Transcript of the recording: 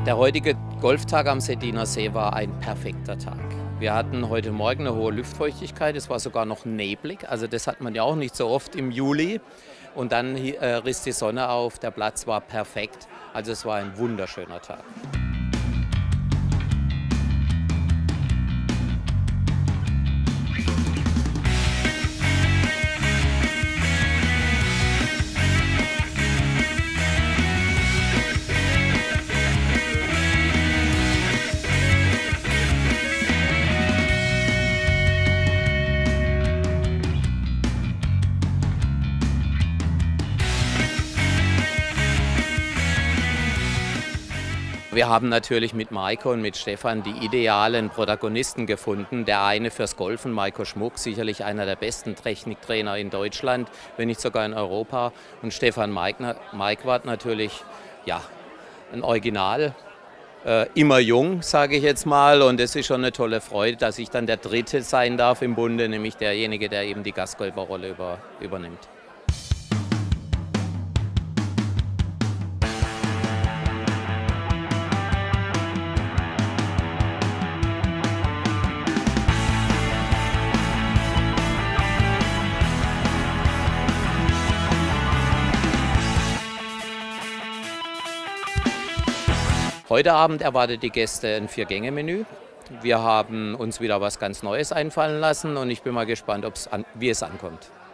Der heutige Golftag am Seddiner See war ein perfekter Tag. Wir hatten heute Morgen eine hohe Luftfeuchtigkeit, es war sogar noch neblig, also das hat man ja auch nicht so oft im Juli. Und dann riss die Sonne auf, der Platz war perfekt, also es war ein wunderschöner Tag. Wir haben natürlich mit Maiko und mit Stefan die idealen Protagonisten gefunden. Der eine fürs Golfen, Maiko Schmuck, sicherlich einer der besten Techniktrainer in Deutschland, wenn nicht sogar in Europa. Und Stefan Maiquart natürlich, ja, ein Original, immer jung, sage ich jetzt mal. Und es ist schon eine tolle Freude, dass ich dann der Dritte sein darf im Bunde, nämlich derjenige, der eben die Gastgeberrolle übernimmt. Heute Abend erwartet die Gäste ein 4-Gänge-Menü. Wir haben uns wieder was ganz Neues einfallen lassen und ich bin mal gespannt, wie es ankommt.